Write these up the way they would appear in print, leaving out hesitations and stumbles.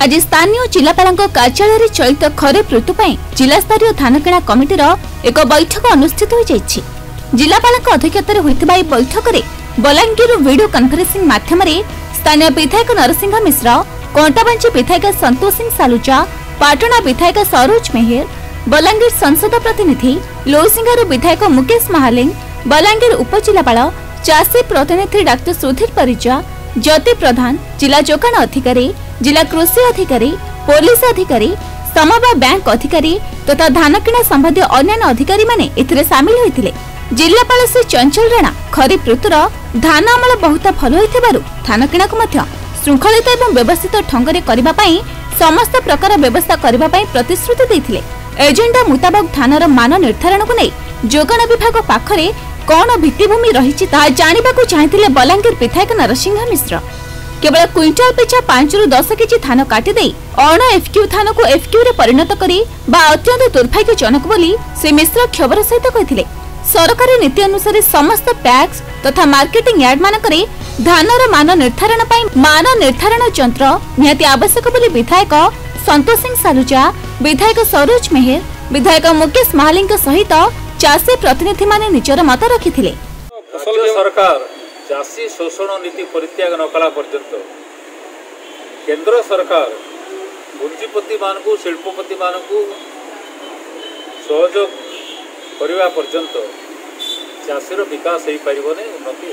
आज स्थानीय जिलापाल कार्यालय चलित खरीफ ऋतु जिला स्तरीय धान किणा कमिटीर एक बैठक अनुष्ठित हो जाइछि। जिलापाल अध्यक्षतार होइतिबा ए बैठक में बलांगीर वीडियो कॉन्फ्रेंसिंग माध्यम स्थानीय विधायक नरसिंह मिश्र, कंटाबांची विधायक संतोष सिंह सालुजा, पाटणा विधायक सरोज मेहर, बलांगीर संसद प्रतिनिधि लोसिंगारू विधायक मुकेश महालिंग, बलांगीर उपजिलापाल चाषी प्रतिनिधि डाक्टर सुधीर परिजा, ज्योति प्रधान, जिला जोगाण अधिकारी, जिला कृषि अधिकारी, पुलिस अधिकारी, समवा बैंक अधिकारी तथा धान किणा संबंधी अन्य अधिकारी माने एथिरे शामिल होइतिले। जिलापाल श्री चंचल राणा खरीफ ऋतुर धान अमल बहुत भल होइथिबारु धान किणा को मध्य श्रृंखलित एवं व्यवस्थित ढंग करबा पई समस्त प्रकार व्यवस्था करबा पई प्रतिश्रुति दैथिले। एजेंडा मुताबक धानर मान निर्धारण को नै जोगाण विभाग पाखरे कौन भित्तिभूमि रही जानवाक चाहिए बलांगीर विधायक नरसिंह मिश्र। केवल क्विंटाल पिछा 5 ରୁ 10 केजी धान काटिदे अण एफक्यू धान को एफक्यू रे परिणत करी अत्यंत दुर्भाग्यजनक बोली श्री मिश्र खबर सहित कहते। सरकारी नीति अनुसार समस्त पैक्स तथा मार्केटिंग यार्ड मानकरे धानर मान निर्धारण पई मान निर्धारण यंत्र निहाती आवश्यक बोली विधायक संतोष सिंह सालुजा, विधायक सरोज मेहर, विधायक मुकेश महालिंग सहित चाषी प्रतिनिधि माने निजर मत रखिथिले। सरकार चाषी शोषण नीति परित्याग न कला पर्यंत केंद्र सरकार पुंजीपति मानकु शिल्पपति मानकु सहयोग करने पर्यंत चाषीर विकास हो पार उन्नति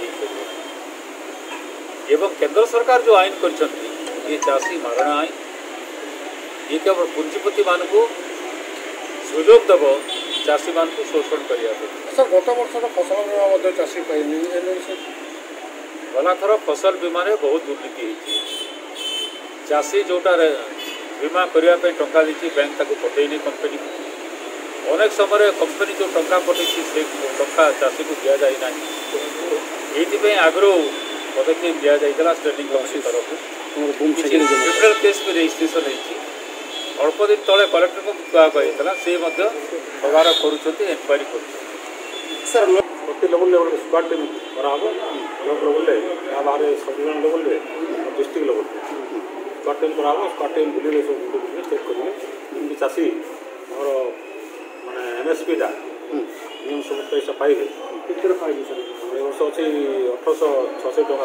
एवं केंद्र सरकार जो आईन कर चाषी मारणा आईन ये केवल पुंजीपति मानकु सुजोग दब चाषी मान को शोषण करिया। सर गत वर्ष फसल बीमा चाषी पाइनि गला थर फसल बीमा बहुत दुर्नीति चाषी जोटा बीमा करने टंका देती बैंक ताको पठेनी कंपनी अनेक समय कंपनी जो टंका पठे से टंका चाषी को दि जाए ये आगु पदक्षेप दि जाता स्टैंडिंग कमिटी तरफ क्रिमिनाल केस भी रजिस्ट्रेशन होती अल्प दिन तले कलेक्टर को कहता से तदारख करुरी कर प्रति level squad team block level बाहर सब level district level squad team squad team बुले सब चेक करेंगे चाषी और माने एमएसपी नियम सब पैसा पाइबे वर्ष अच्छी 1886 टका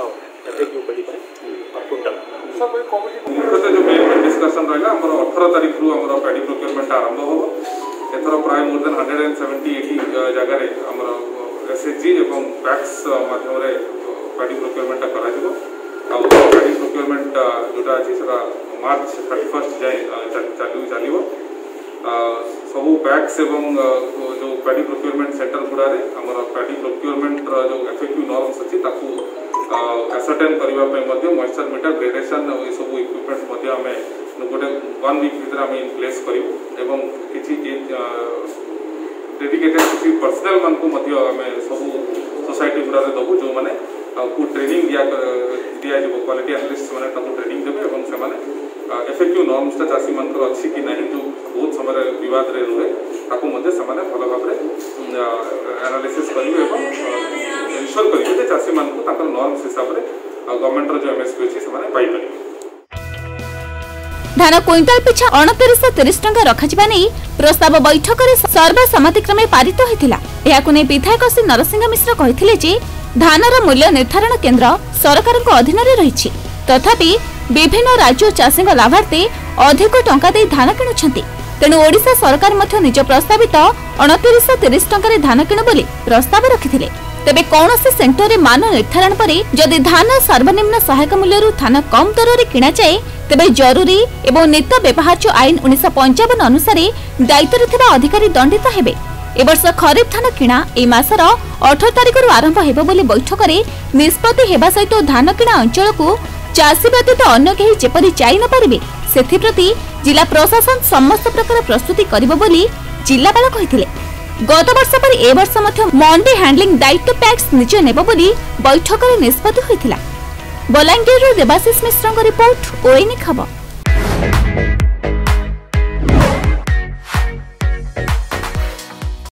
मुख्यतः जो मेन डिस्कसन रहा 18 तारीख रु पैडी प्रोक्योरमेंट आरंभ हो एथर प्राय मोर देन 170-80 जगह एसएचजी एवं पैक्स माध्यम पैडी प्रोक्योरमेंट पैडी प्रोक्योरमेंट जोटा अच्छी मार्च 31 जाए चलो सब पैक्स एवं जो पैडी प्रोक्योरमेंट सेंटर गुड़ा पैडी प्रोक्योरमेंट जो इफेक्टिव नॉर्म्स अच्छी एसर्टेन करने मॉइस्चर मीटर ग्रेडेशन ये सब इक्विपमेंट्स आम गोटे 1 वीक भर आम इन प्लेस करूँ किसी डेडिकेटेड किसी पर्सनाल मान को आम सब सोसाइटी गुड़ा दबू जो मैंने ट्रेनिंग दिया क्वालिटी एनालिस्ट मैंने ट्रेनिंग देवे और से इफेक्टिव नॉर्म्स चाषी मान अच्छी कि नहीं जो बहुत समय विवाद रे रुहे ताकू भल भाव एनालिसिस करेंगे इनश्योर करेंगे चाषी मान को नॉर्म्स हिसाब से गवर्नमेंट जो एमएसपी अच्छी से पाइपर। धान क्विंटाल पिछा 2930 टंका रखा नहीं प्रस्ताव बैठक में सर्वसम्मतिक्रमे पारित होता। विधायक श्री नरसिंह मिश्र कहते धानर मूल्य निर्धारण केन्द्र सरकार अधीन रही तथापि विभिन्न राज्य चाषी लाभार्थी अधिक टंका दे धान किणुछंती तेणु ओडिशा सरकार मध्य निज प्रस्तावित 2930 टंका धान किणु बोली प्रस्ताव रखिथिले। तेबे कौनसी सेंटर रे मान निर्धारण पर जदि धान सर्वनिम्न सहायक मूल्य धान कम दर रे किणा जाए तेबे जरूरी एवं नित्य व्यवहार्य आईन 1955 अनुसार दायित्व थिबा अधिकारी दंडित हेबे। ए वर्ष खरीफ धान किणा ए मासर 18 तारिख रु आरंभ हेबो बोली बैठक रे निष्पत्ति हेबा सहित धान किणा अंचल को चाषी व्यतीत अन्य कहीं जेपरी जाई न पारिबे सेथिप्रति जिला प्रशासन समस्त प्रकार प्रस्तुति करिबो बोली जिलापाल कहिथिले। गत वर्ष पर ए वर्ष मध्य मंडी हैंडलिंग दायित्व पैक्स निज नेबो बोली बैठक रे निष्पत्ति होइथिला। बलांगीर देवाशीष मिश्र रिपोर्ट ओएनए खबर।